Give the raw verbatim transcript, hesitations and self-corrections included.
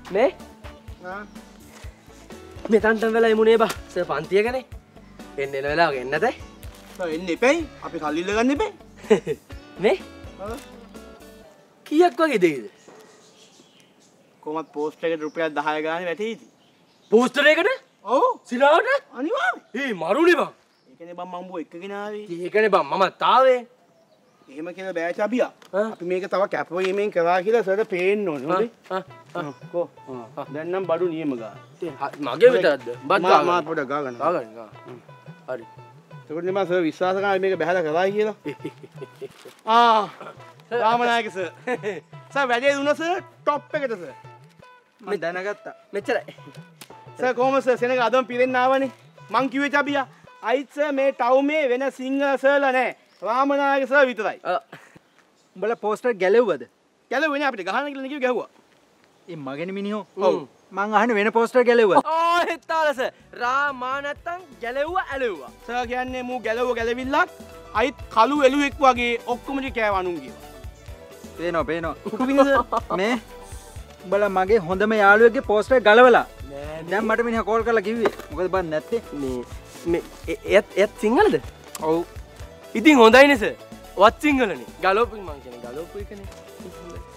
මේ මෙතන්ටම වෙලා ඉමුණේ බා සර් පන්තියකනේ එන්න එන වෙලාවක එන්න නැතේ සර් එන්න එපැයි අපි කල්ලි ඉල්ල ගන්න එපැයි මේ කීයක් වගේ දෙයිද කොහොමත් පෝස්ට් එකට රුපියල් දහය ගානේ වැටෙයිද පෝස්ටර් එකට ඔව් සිරාවට අනිවාර්යයෙන් ඒ මරුනේ බං ඒකනේ බං මම්බෝ එක්කගෙන ආවේ ඒකනේ බං මම තාවේ එහෙම කියලා බෑ චබියා අපි මේක තව කැප වීමෙන් කරා කියලා සර් පේන්න ඕනේ හොඳේ කො දැන් නම් බඩු නියම ගන්න මගේ විතරද බත් ගා මාත් පොඩ ගා ගන්න ගා ගන්න ගා හරි ඒකට නේ මම සර් විශ්වාස කරා මේක බහැලා කරා කියලා ආ රාමනායක සර් සර් වැඩේ දුන්නා සර් টොප් එකට සර් මම දැනගත්තා මෙච්චරයි සර් කොහොමද සර් සෙනග අදම පිරෙන්න ආවනේ මං කිව්වේ චබියා අයිත් සර් මේ ටවුමේ වෙන සිංහල සර්ලා නැහැ රාමනායක සර් විතරයි උඹලා පෝස්ටර් ගැලෙව්වද ගැලුවේ නෑ අපිට ගහන්න කියලා නේ කිව්ව ගැහුවා ඒ මගෙන මිනිහෝ ඔව් මං අහන්නේ වෙන පෝස්ටර් ගැලෙව්වද ඕ හිතාලස රාමා නැත්තම් ගැලෙව්වා ඇලෙව්වා සර් කියන්නේ මූ ගැලවුව ගැලවිල්ලක් අයිත් කළු එළුවෙක් වගේ ඔක්කොම ටික කෑව අනුන් ගියා පේනවා පේනවා මේ උඹලා මගේ හොඳම යාළුවෙක්ගේ පෝස්ටර් ගලවලා දැන් මට මිනිහා කෝල් කරලා කිව්වේ මොකද බන් නැත්තේ මේ මේ එයත් එයත් සිංහලද ඔව් ඉතින් හොඳයිනේ සර් වත් සිංහලනේ ගලෝපු මං කියන්නේ ගලෝපු එකනේ